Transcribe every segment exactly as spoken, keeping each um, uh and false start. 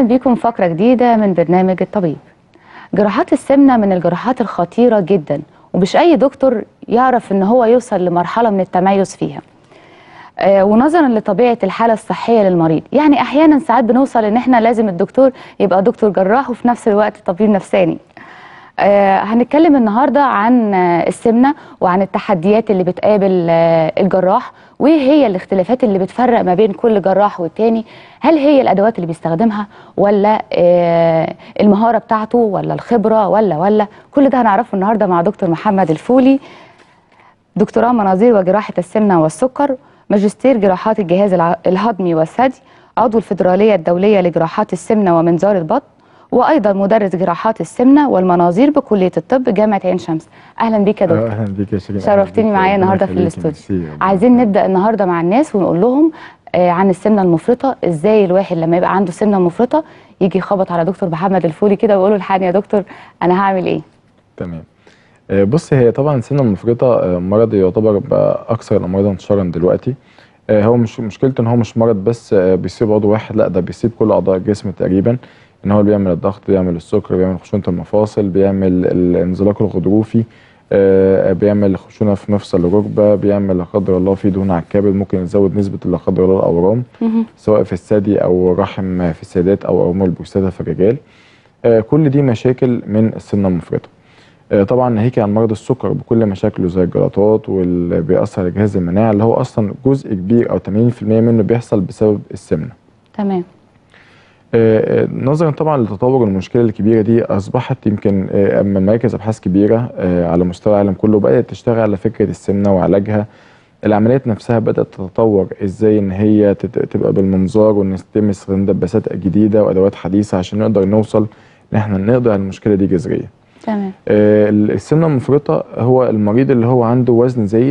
بيكم فقرة جديدة من برنامج الطبيب. جراحات السمنة من الجراحات الخطيرة جدا، ومش أي دكتور يعرف إن هو يوصل لمرحلة من التميز فيها. آه ونظرا لطبيعة الحالة الصحية للمريض، يعني أحيانا ساعات بنوصل إن إحنا لازم الدكتور يبقى دكتور جراح وفي نفس الوقت طبيب نفساني. آه هنتكلم النهاردة عن آه السمنة وعن التحديات اللي بتقابل آه الجراح، وايه هي الاختلافات اللي بتفرق ما بين كل جراح والتاني. هل هي الادوات اللي بيستخدمها، ولا آه المهارة بتاعته، ولا الخبرة، ولا ولا كل ده هنعرفه النهاردة مع دكتور محمد الفولي، دكتوراه مناظير وجراحة السمنة والسكر، ماجستير جراحات الجهاز الهضمي والثدي، عضو الفيدرالية الدولية لجراحات السمنة ومنظار البطن، وايضا مدرس جراحات السمنه والمناظير بكليه الطب جامعه عين شمس. اهلا بيك يا دكتور. اهلا بيك يا شيرين، شرفتني معايا النهارده في الاستوديو. عايزين نبدا النهارده مع الناس ونقول لهم آه عن السمنه المفرطه، ازاي الواحد لما يبقى عنده سمنه مفرطه يجي يخبط على دكتور محمد الفولي كده ويقول له الحقني يا دكتور انا هعمل ايه. تمام. آه بص، هي طبعا السمنه المفرطه آه مرض يعتبر بقى اكثر الامراض انتشارا دلوقتي. آه هو مش مشكلته ان هو مش مرض بس آه بيصيب عضو واحد، لا ده بيصيب كل اعضاء الجسم تقريبا. ان هو بيعمل الضغط، بيعمل السكر، بيعمل خشونه المفاصل، بيعمل الانزلاق الغضروفي، آه بيعمل خشونه في مفصل الركبه، بيعمل لا قدر الله في دهون على الكبد، ممكن يزود نسبه لا قدر الله الاورام سواء في الثدي او رحم في السيدات او اورام البروستاتا في الرجال. آه كل دي مشاكل من السمنه المفرطه. آه طبعا ناهيك عن مرض السكر بكل مشاكله زي الجلطات واللي بيأثر على جهاز المناعه، اللي هو اصلا جزء كبير او ثمانين في المئة منه بيحصل بسبب السمنه. تمام. آه نظرا طبعا لتطور المشكله الكبيره دي، اصبحت يمكن آه من مراكز ابحاث كبيره آه على مستوى العالم كله بدات تشتغل على فكره السمنه وعلاجها. العمليات نفسها بدات تتطور، ازاي ان هي تبقى بالمنظار ونستخدم دباسات جديده وادوات حديثه عشان نقدر نوصل ان احنا نقضي على المشكله دي جذريا. تمام. آه السمنه المفرطه هو المريض اللي هو عنده وزن زايد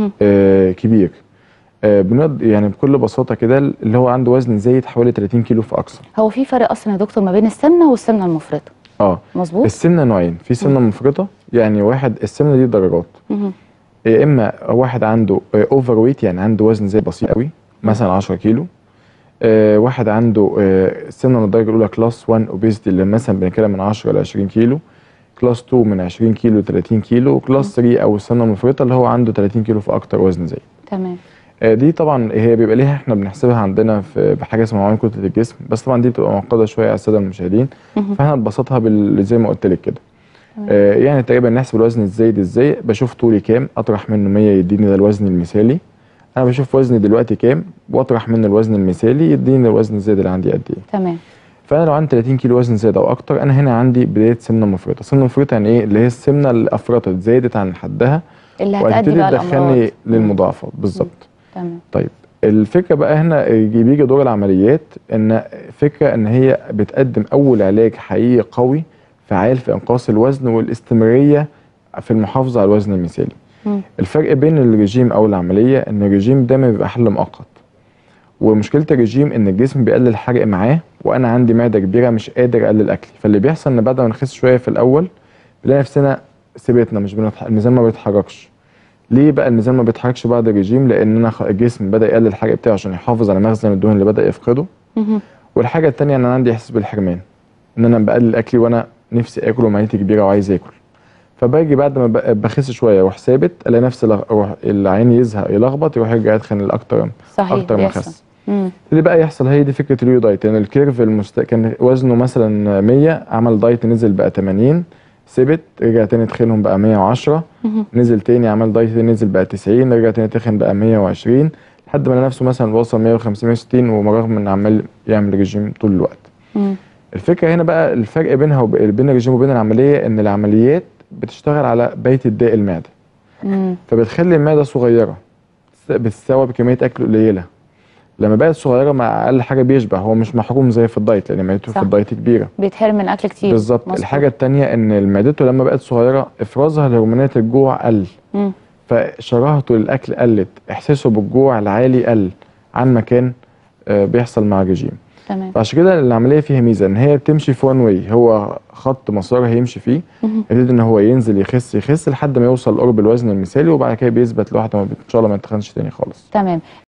آه كبير. آه بنقد يعني بكل بساطه كده اللي هو عنده وزن زايد حوالي ثلاثين كيلو فاكثر. هو في فرق اصلا يا دكتور ما بين السمنه والسمنه المفرطه؟ اه مظبوط. السمنه نوعين، في سمنه مفرطه يعني واحد السمنه دي درجات. يا اما واحد عنده اوفر ويت يعني عنده وزن زايد بسيط قوي مثلا عشرة كيلو. آه واحد عنده آه السمنه من الدرجه الاولى كلاس واحد اوبيزيتي اللي مثلا بنتكلم من عشرة ل عشرين كيلو، كلاس اتنين من عشرين كيلو ل ثلاثين كيلو، وكلاس تلاتة او السمنه المفرطه اللي هو عنده ثلاثين كيلو فاكتر وزن زايد. تمام. دي طبعا هي بيبقى ليها احنا بنحسبها عندنا في بحاجه اسمها معايير كتله الجسم، بس طبعا دي بتبقى معقده شويه على الساده المشاهدين، فاحنا نبسطها بال زي ما قلت لك كده. آه يعني تقريبا نحسب الوزن الزايد ازاي؟ بشوف طولي كام، اطرح منه مية يديني ده الوزن المثالي. انا بشوف وزني دلوقتي كام واطرح منه الوزن المثالي يديني الوزن الزايد اللي عندي قد ايه. تمام. فانا لو عندي ثلاثين كيلو وزن زايد او اكتر، انا هنا عندي بدايه سمنه مفرطه. سمنه مفرطه يعني ايه؟ اللي هي السمنه اللي افرطت زادت عن حدها اللي هتؤدي بقى تدخلني للمضاعفات بالظبط. تمام. طيب الفكره بقى هنا بيجي دور العمليات، ان فكره ان هي بتقدم اول علاج حقيقي قوي فعال في انقاص الوزن والاستمراريه في المحافظه على الوزن المثالي. م. الفرق بين الرجيم او العمليه ان الرجيم دايما بيبقى حل مؤقت، ومشكله الرجيم ان الجسم بيقلل الحرق معاه، وانا عندي معده كبيره مش قادر اقلل اكلي، فاللي بيحصل ان بعد ما نخس شويه في الاول بنلاقي نفسنا ثبتنا مش بنتح... الميزان ما بيتحركش. ليه بقى الميزان ما بيتحركش بعد الرجيم؟ لان انا الجسم بدا يقلل الحرق بتاعه عشان يحافظ على مخزن الدهون اللي بدا يفقده. والحاجه الثانيه ان انا عندي احساس بالحرمان، ان انا بقلل اكلي وانا نفسي اكل ومعدتي كبيره وعايز اكل، فباجي بعد ما بخس شويه اروح ثابت، الاقي نفسي اروح العين يزهق يلخبط يروح يرجع يتخن لاكتر اكتر ما خس. اللي بقى يحصل هي دي فكره اليو دايت، ان يعني الكيرف المست... كان وزنه مثلا مية، عمل دايت نزل بقى تمانين، ثبت، رجع تاني تخنهم بقى مية وعشرة، نزل تاني عمل دايت نزل بقى تسعين، رجع تاني تخن بقى مية وعشرين، لحد ما نفسه مثلا وصل مية وخمسين مية وستين، ورغم ان عمال يعمل رجيم طول الوقت. مم. الفكره هنا بقى الفرق بينها وبين الرجيم وبين العمليه، ان العمليات بتشتغل على بيت الداء المعده. مم. فبتخلي المعده صغيره بتستوعب بكميه اكل قليله. لما بقت صغيره مع اقل حاجه بيشبع، هو مش محروم زي في الدايت لان معدته في الدايت كبيره، بيتحرم من اكل كتير. بالظبط. الحاجه الثانيه ان معدته لما بقت صغيره افرازها لهرمونات الجوع قل، مم. فشراهته للاكل قلت، احساسه بالجوع العالي قل عن ما كان بيحصل مع الرجيم. تمام. فعشان كده العمليه فيها ميزه ان هي بتمشي في وان واي، هو خط مسار هيمشي فيه، يبتدي ان هو ينزل يخس يخس لحد ما يوصل قرب الوزن المثالي، وبعد كده بيثبت لوحده ان شاء الله ما يتخنش تاني خالص. تمام.